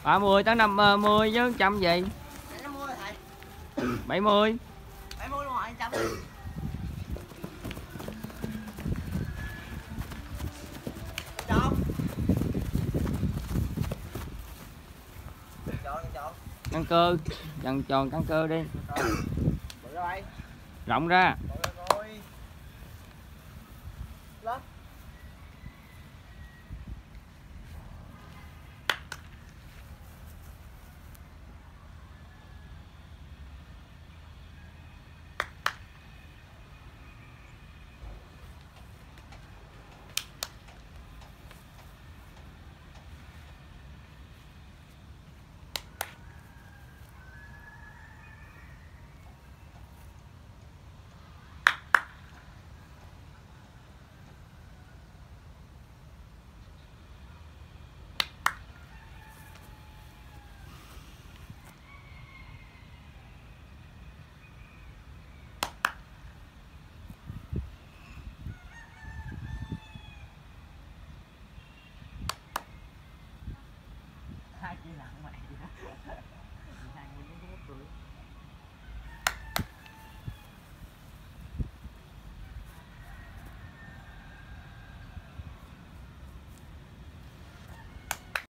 10 tới 50 chứ trăm gì. 50 rồi thầy. 70. 70 luôn rồi, trăm. Tròn. Căng cơ, tròn căn cơ đi. Bự rồi. Rộng ra.